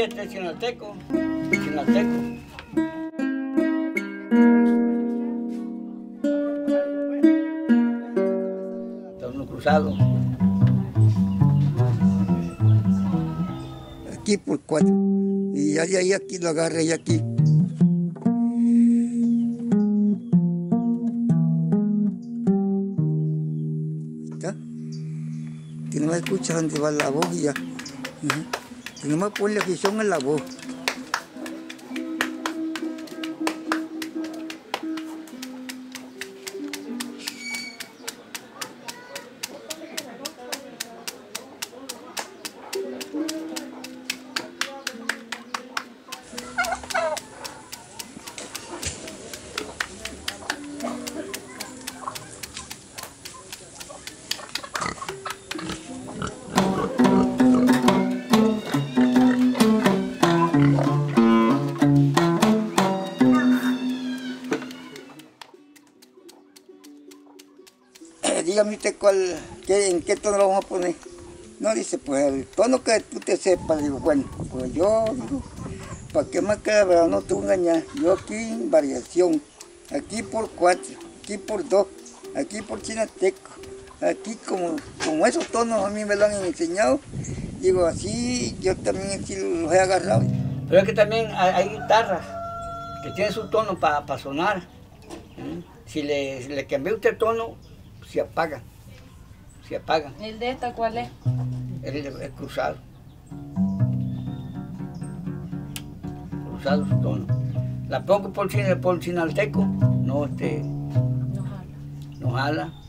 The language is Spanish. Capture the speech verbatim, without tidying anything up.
este es chinalteco, chinalteco. Tono cruzado. Aquí por cuatro. Y ya de ahí aquí lo agarré y aquí. ¿Está? Que no me escucha dónde va la voz y ya. Uh-huh. Que no me pone la afición en la voz. Dígame usted cuál, qué, en qué tono lo vamos a poner. No, dice, pues el tono que tú te sepas. Digo, bueno, pues yo digo, ¿para qué más queda? Pero no te voy a engañar. Yo aquí en variación, aquí por cuatro, aquí por dos, aquí por chinateco, aquí como, como esos tonos a mí me lo han enseñado. Digo, así yo también así los he agarrado. Pero es que también hay, hay guitarras que tienen su tono para pa sonar. ¿Mm? Si le, si le cambia usted el tono, se apaga, se apaga. ¿El de esta cuál es? El, el cruzado. Cruzado su tono. La pongo por, por chinalteco, no, este, No jala. no jala.